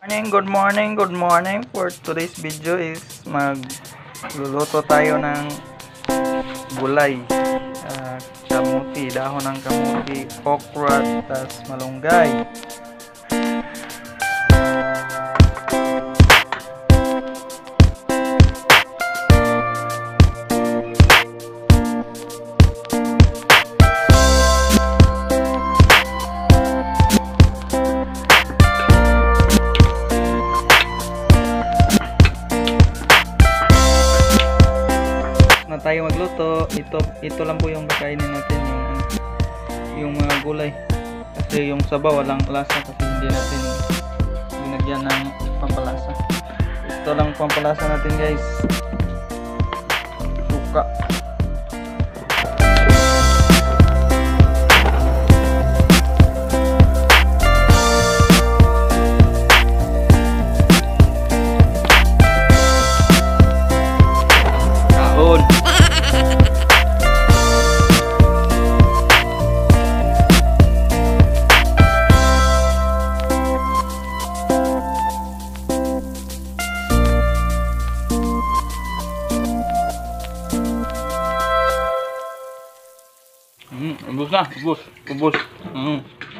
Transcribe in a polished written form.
Good morning. For today's video is magluluto tayo ng gulay. Kamuti, dahon ng kamuti, okra, tas malunggay. Tayo magluto, ito lang po yung kakainin natin, yung mga gulay, kasi yung sabaw walang lasa kasi hindi natin binagyan ng pampalasa. Ito lang pampalasa natin, guys. Suka. Ubus na, ubus.